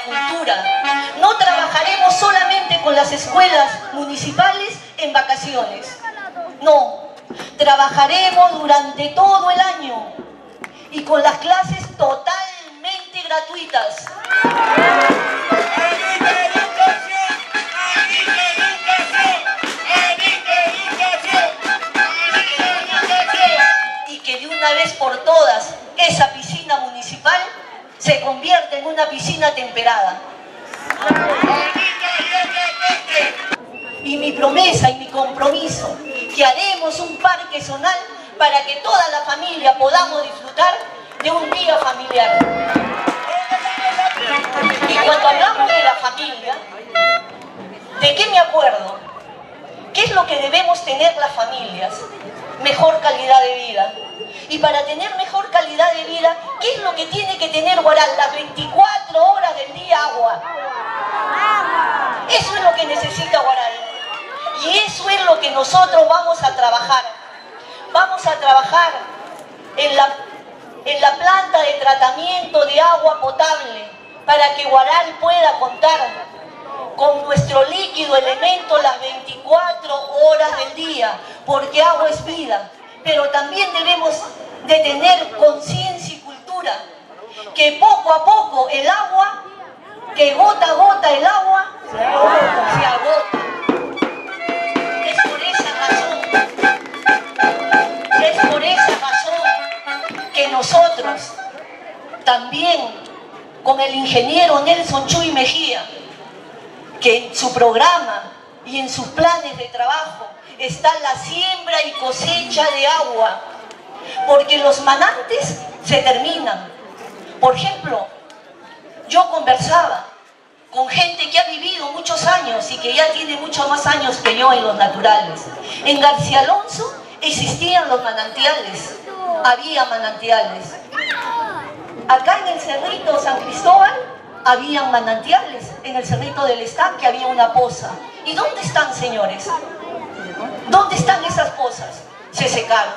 cultura. No trabajaremos solamente con las escuelas municipales en vacaciones. No, trabajaremos durante todo el año y con las clases totalmente gratuitas. Y que de una vez por todas esa piscina municipal se convierte en una piscina temperada. Y mi promesa y mi compromiso, que haremos un parque zonal para que toda la familia podamos disfrutar de un día familiar. Y cuando hablamos de la familia, ¿de qué me acuerdo? ¿Qué es lo que debemos tener las familias? Mejor calidad de vida. Y para tener mejor calidad de vida, ¿qué es lo que tiene que tener Huaral? Las 24 horas del día agua. Eso es lo que necesita Huaral. Y eso es lo que nosotros vamos a trabajar. Vamos a trabajar en la planta de tratamiento de agua potable para que Huaral pueda contar con nuestro líquido elemento las 24 horas del día, porque agua es vida. Pero también debemos de tener conciencia y cultura, que poco a poco el agua, que gota a gota el agua, se agota. Es por esa razón que nosotros también con el ingeniero Nelson Chuy Mejía, que en su programa y en sus planes de trabajo está la siembra y cosecha de agua, porque los manantes se terminan. Por ejemplo, yo conversaba con gente que ha vivido muchos años y que ya tiene muchos más años que yo en los naturales. En García Alonso existían los manantiales, había manantiales. Acá en el Cerrito San Cristóbal habían manantiales, en el Cerrito del Estanque había una poza. ¿Y dónde están, señores? ¿Dónde están esas pozas? Se secaron.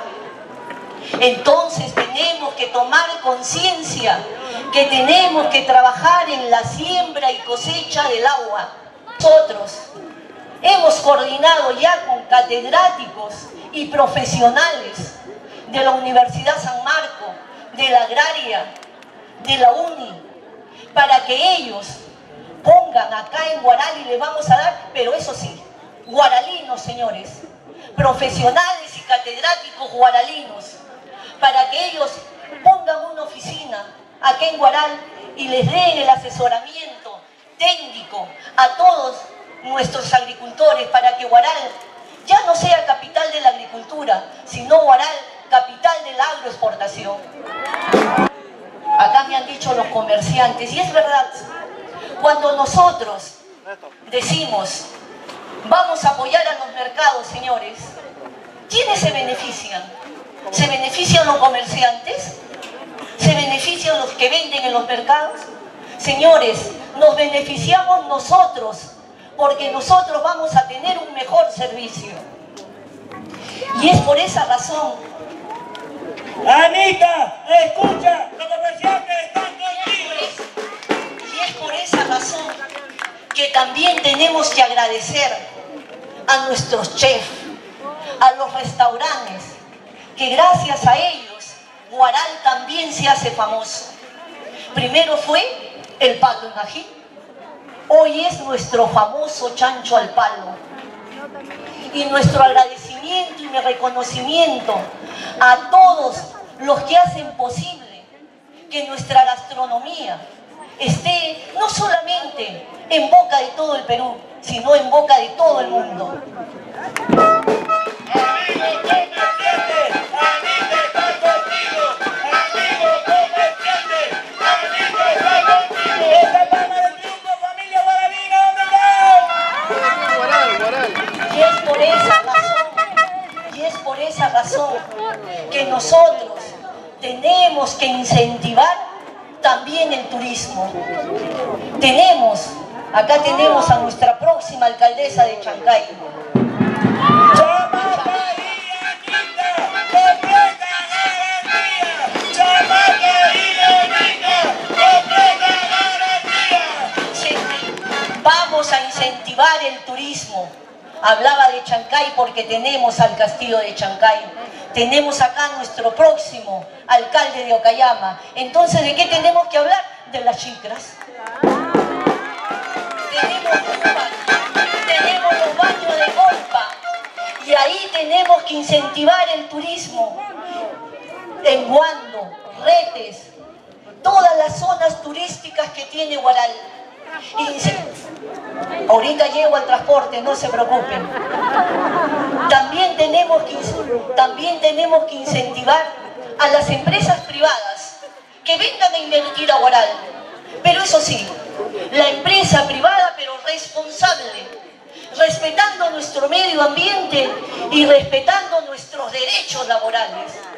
Entonces tenemos que tomar conciencia que tenemos que trabajar en la siembra y cosecha del agua. Nosotros hemos coordinado ya con catedráticos y profesionales de la Universidad San Marco, de la Agraria, de la UNI, para que ellos pongan acá en Huaral y les vamos a dar, pero eso sí, guaralinos, señores, profesionales y catedráticos guaralinos, para que ellos pongan una oficina acá en Huaral y les den el asesoramiento técnico a todos nuestros agricultores, para que Huaral ya no sea capital de la agricultura, sino Huaral capital de la agroexportación. Acá me han dicho los comerciantes, y es verdad, cuando nosotros decimos vamos a apoyar a los mercados, señores, ¿quiénes se benefician? ¿Se benefician los comerciantes? ¿Se benefician los que venden en los mercados? Señores, nos beneficiamos nosotros, porque nosotros vamos a tener un mejor servicio. Y es por esa razón. Anita, escucha, los comerciantes están contigo. Y es por esa razón que también tenemos que agradecer a nuestros chefs, a los restaurantes, que gracias a ellos Huaral también se hace famoso. Primero fue el pato en ají, hoy es nuestro famoso chancho al palo. Y nuestro agradecimiento y mi reconocimiento a todos los que hacen posible que nuestra gastronomía esté no solamente en boca de todo el Perú, sino en boca de todo el mundo. Y es por esa razón que nosotros tenemos que incentivar también el turismo. Acá tenemos a nuestra próxima alcaldesa de Chancay. reavivar el turismo. Hablaba de Chancay porque tenemos al castillo de Chancay. Tenemos acá nuestro próximo alcalde de Ocayama. Entonces, ¿de qué tenemos que hablar? De las chicras. Tenemos rumbas, tenemos los baños de golpa. Y ahí tenemos que incentivar el turismo. En Huando, Retes, todas las zonas turísticas que tiene Huaral. Ahorita llego al transporte, no se preocupen. También tenemos que incentivar a las empresas privadas que vengan a invertir a Huaral. Pero eso sí, la empresa privada pero responsable, respetando nuestro medio ambiente y respetando nuestros derechos laborales.